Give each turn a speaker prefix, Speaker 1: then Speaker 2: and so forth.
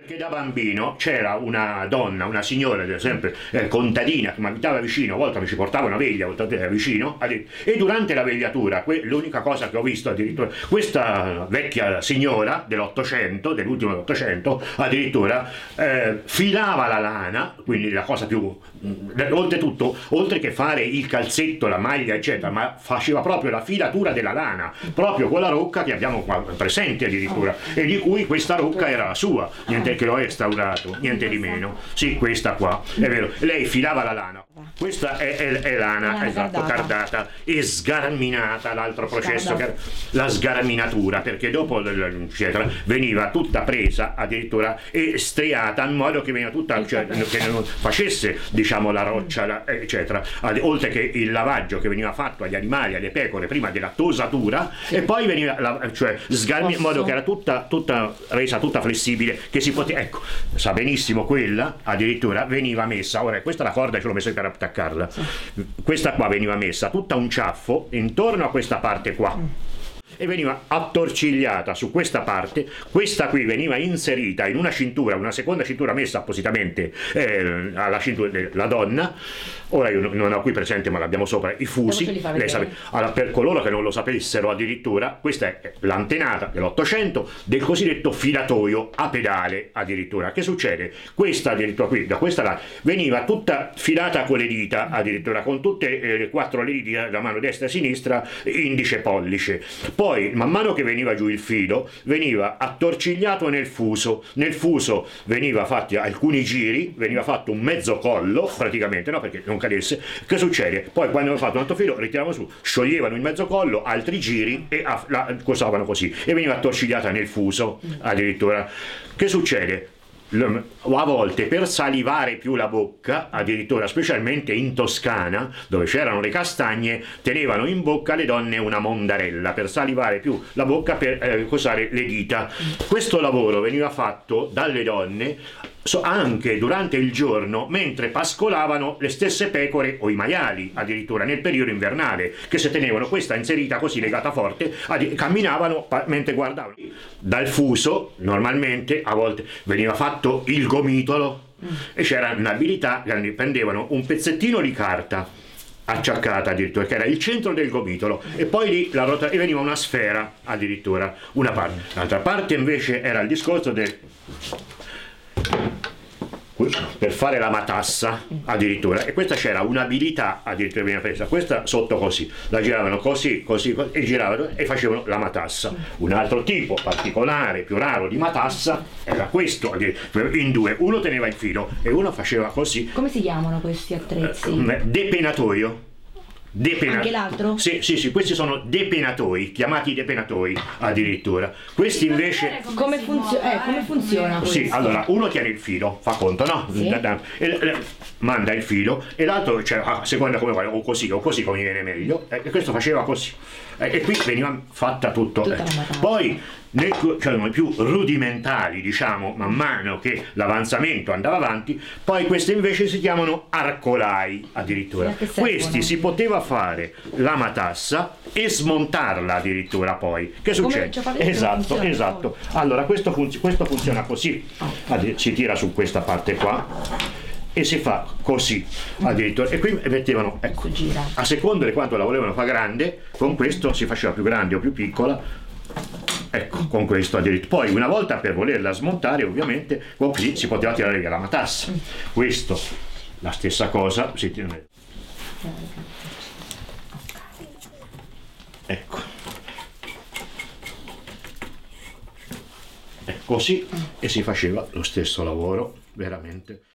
Speaker 1: Che da bambino c'era una donna, una signora, sempre contadina, che mi abitava vicino, a volte mi ci portava una veglia, a volte era vicino, e durante la vegliatura, l'unica cosa che ho visto addirittura, questa vecchia signora dell'Ottocento, dell'ultimo dell'Ottocento, addirittura filava la lana, quindi la cosa più, oltretutto, oltre che fare il calzetto, la maglia, eccetera, ma faceva proprio la filatura della lana, proprio con la rocca che abbiamo qua presente addirittura, e di cui questa rocca era la sua, niente che l'ho restaurato, niente di meno. Sì, questa qua, è vero, lei filava la lana. Questa è lana, esatto, cardata e sgarminata, l'altro processo, la sgarminatura, perché dopo eccetera, veniva tutta presa addirittura e striata in modo che veniva tutta, cioè, che non facesse, diciamo, la roccia, eccetera, oltre che il lavaggio che veniva fatto agli animali, alle pecore, prima della tosatura, e poi veniva, cioè, in modo che era tutta resa tutta flessibile, che si poteva, ecco, sa benissimo, quella addirittura veniva messa, ora questa è la corda, ce l'ho messa per attaccarla, questa qua veniva messa tutta un ciaffo intorno a questa parte qua e veniva attorcigliata su questa parte, questa qui veniva inserita in una cintura, una seconda cintura messa appositamente alla cintura della donna. Ora io non ho qui presente, ma l'abbiamo sopra, i fusi. Lei sa, allora, per coloro che non lo sapessero addirittura, questa è l'antenata dell'Ottocento del cosiddetto filatoio a pedale addirittura. Che succede? Questa addirittura qui, da questa là, veniva tutta filata con le dita addirittura, con tutte le quattro le dita, la mano destra e sinistra, indice e pollice. Poi, man mano che veniva giù il filo, veniva attorcigliato nel fuso veniva fatti alcuni giri, veniva fatto un mezzo collo, praticamente, no? Perché non cadesse. Che succede? Poi quando avevano fatto un altro filo, ritiravano su, scioglievano il mezzo collo, altri giri e cosavano così, e veniva attorcigliata nel fuso, addirittura. Che succede? A volte per salivare più la bocca, addirittura specialmente in Toscana dove c'erano le castagne, tenevano in bocca le donne una mondarella per salivare più la bocca, per cosare le dita. Questo lavoro veniva fatto dalle donne anche durante il giorno, mentre pascolavano le stesse pecore o i maiali, addirittura nel periodo invernale, che se tenevano questa inserita così legata forte, camminavano mentre guardavano. Dal fuso normalmente a volte veniva fatto il gomitolo e c'era un'abilità, prendevano un pezzettino di carta acciaccata addirittura, che era il centro del gomitolo, e poi lì e veniva una sfera addirittura, una parte. L'altra parte invece era il discorso per fare la matassa addirittura, e questa c'era un'abilità addirittura veniva presa, questa sotto così, la giravano così e giravano e facevano la matassa. Un altro tipo particolare, più raro di matassa era questo, in due, uno teneva il filo e uno faceva così.
Speaker 2: Come si chiamano questi attrezzi?
Speaker 1: Depenatoio.
Speaker 2: Anche l'altro?
Speaker 1: Sì, questi sono depenatoi, chiamati depenatoi addirittura. Questi invece...
Speaker 2: Come funziona questo?
Speaker 1: Sì, allora, uno tiene il filo, fa conto, no? Sì. Manda il filo e l'altro, cioè, a seconda come vuole, o così come viene meglio, e questo faceva così. E qui veniva fatta tutto. Poi, c'erano più rudimentali, diciamo, man mano che l'avanzamento andava avanti, poi questi invece si chiamano arcolai addirittura. Questi si poteva fare la matassa e smontarla addirittura poi. Che succede? Esatto. Allora questo funziona così. Si tira su questa parte qua e si fa così addirittura, e qui mettevano, ecco, a seconda di quanto la volevano fare grande, con questo si faceva più grande o più piccola. Ecco, con questo addirittura. Poi una volta, per volerla smontare, ovviamente, così si poteva tirare via la matassa. Questo, la stessa cosa, si tira. Ecco. Così, e si faceva lo stesso lavoro, veramente.